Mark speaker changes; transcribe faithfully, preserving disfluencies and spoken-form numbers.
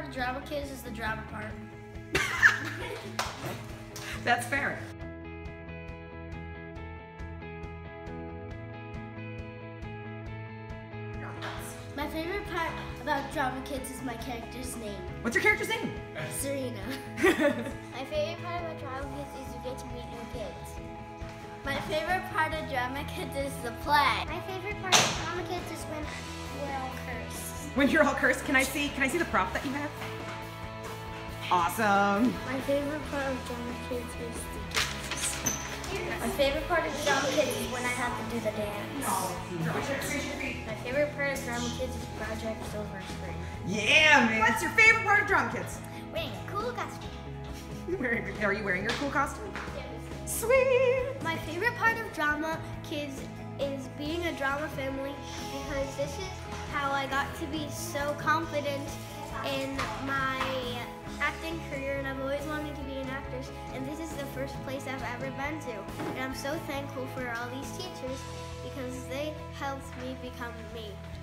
Speaker 1: part of Drama Kids is the drama part.
Speaker 2: That's fair.
Speaker 1: My favorite part about Drama Kids is my character's name.
Speaker 2: What's your character's name?
Speaker 1: Serena. My favorite part about Drama Kids is you get to meet new kids. My favorite part of Drama Kids is the play.
Speaker 3: My favorite part of Drama Kids is when we're all cursed.
Speaker 2: When you're all cursed, can I see? Can I see the prop that you have? Awesome.
Speaker 1: My favorite part of Drama Kids is the dances. My favorite part of Drama Kids is when I have to do the dance. My favorite part of Drama Kids is Project Silver Spring.
Speaker 2: Yeah, man. What's your favorite part of Drama Kids?
Speaker 3: Wearing a cool costume.
Speaker 2: Are you wearing your cool costume? Sweet.
Speaker 1: My favorite part of Drama Kids is being a drama family because this is how I got to be so confident in my acting career, and I've always wanted to be an actress, and this is the first place I've ever been to. And I'm so thankful for all these teachers because they helped me become me.